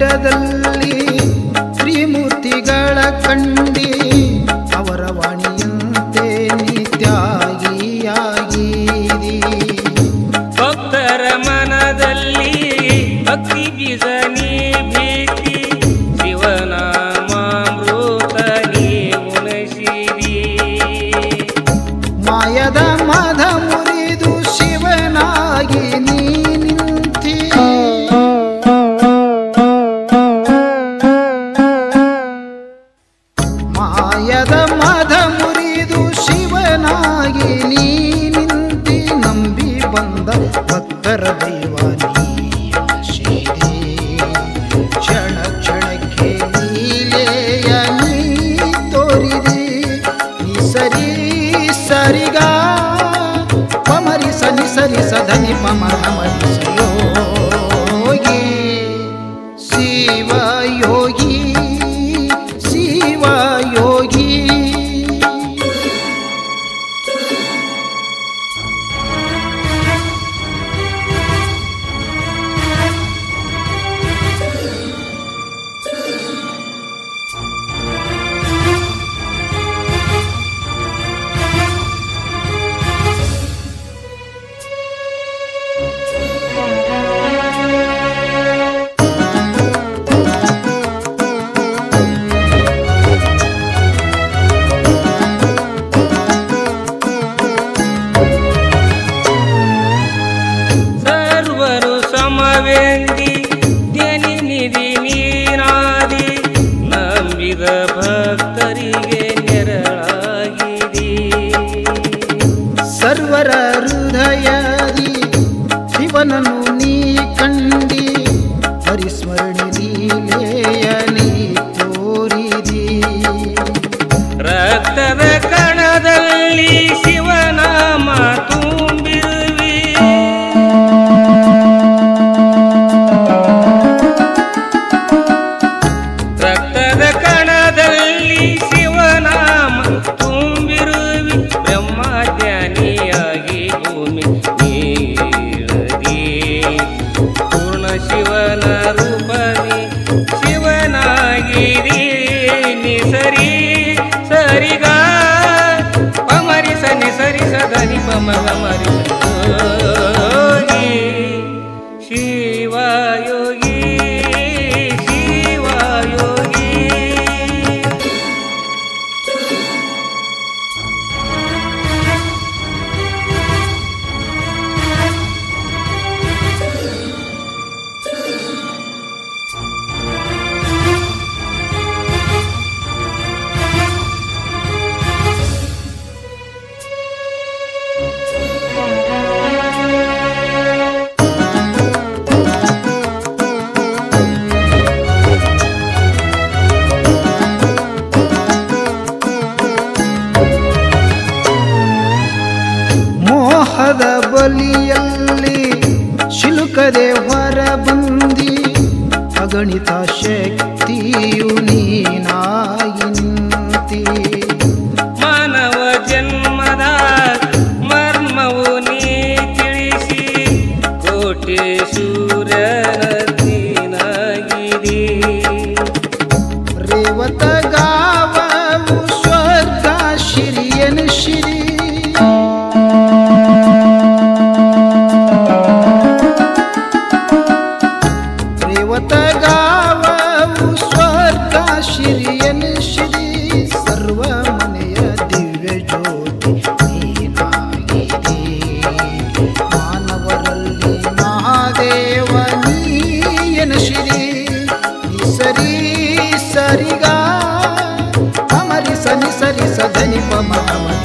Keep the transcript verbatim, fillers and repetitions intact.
ಗುಡ್ಡದಲ್ಲಿ ತ್ರಿಮೂರ್ತಿಗಳ ಕಂಡಿ ಅವರ ವಾಣಿಯಂತೆ ನಿತ್ಯಾಗಿಯಾಗಿರಿ. ಭಕ್ತರ ಮನದಲ್ಲಿ ಭಕ್ತಿ ಬೀಜ ನೀ ಭೀತಿ ಶಿವನಾಮಾಮೃತ ನೀ ಉಣಸಿರಿ. ಮಾಯದ ಮದ ಮುರಿದು ಶಿವನಾಗಿ ನೀ ನಿಂತಿ. ಮಾಯದ ಮದ ಮುರಿದು ಶಿವನಾಗಿ ನೀ ನಿಂತಿ. ನಂಬಿ ಬಂದ ಭಕ್ತರ ದೈವ ನೀ ಕ್ಷಣ ಕ್ಷಣಕ್ಕೆ ಲೀಲೆಯ ನೀ ತೋರಿದಿ. ನೀ ಸರಿ ಸರಿಗ ಪಮರಿ ಸನಿ ಸರಿ ಸಧನಿ ಪಮ ಗಮರಿ ಯೋಗಿ ಶಿವ ಯೋಗಿ ಶಿವ ಯೋಗಿ. ಸರ್ವರು ಸಮವೆಂದಿ ಧ್ಯಾನಿ ನಿಧಿ ನೀನಾದಿ ನಂಬಿದ ಭಕ್ತರಿಗೆ ನೆರಳಾಗಿರಿ. ಸರ್ವರ ಹೃದಯದಿ ಶಿವನನ್ನು ನೀ ಕಂಡಿ. ಹರಿಸ್ಮರಣೆ ಲೀಲೆಯ ನೀ ತೋರಿದಿ. ರಕ್ತದ ಕಣದಲ್ಲಿ ಶಿವನಾಮ ತುಂಬಿರುವಿ. ರಕ್ತದ ಕಣದಲ್ಲಿ ಶಿವನಾಮ ತುಂಬಿರುವಿ. ಬ್ರಹ್ಮಜ್ಞಾನಿಯಾಗಿ ಭೂಮಿ ನೀಳದಿ. ಪೂರ್ಣ ಶಿವನ ರೂಪದಿ ಶಿವನಾಗಿರಿ. ನಿ ಸರಿ ಸರಿಗ ಪಮರಿ ಸನಿ ಸರಿ ಸದನಿ ಪಮ ಗಮರಿ ಯೋಗಿ ಶಿವ ಯೋಗಿ ಶಿವ ಯೋಗಿ. ಮೋಹದ ಬಲಿಯಲ್ಲಿ ಶಿಲುಕದೆ ಹೊರ ಬಂದಿ. ಅಗಣಿತ ಶಕ್ತಿಯು ನೀನಾಗಿ ನಿಂತಿ. ಮಾನವ ಜನ್ಮದ ಮರ್ಮವು ನೀ ತಿಳಿಸಿ. ಕೋಟಿ ಸೂರ್ಯನ ನೀನಾಗಿರಿ. ರೇವತ ಗಾವವು ಸ್ವರ್ಗ ಶಿರಿಯನ ಶಿರಿ. ರೇವತ ಗಾವವು ಸ್ವರ್ಗ ಶಿರಿಯನ ಶಿರಿ. ಸರ್ವ ಮನೆಯ ದಿವ್ಯ ಜ್ಯೋತಿ ನೀನಾಗಿರಿ. ಮಾನವರಲ್ಲಿ ಮಹಾದೇವ ನೀಯನ ಶಿರಿ. ನೀ ಸರಿ ಸರಿಗ ಪಮರಿ ಸನಿ ಸರಿ ಸಧನಿ ಪಮ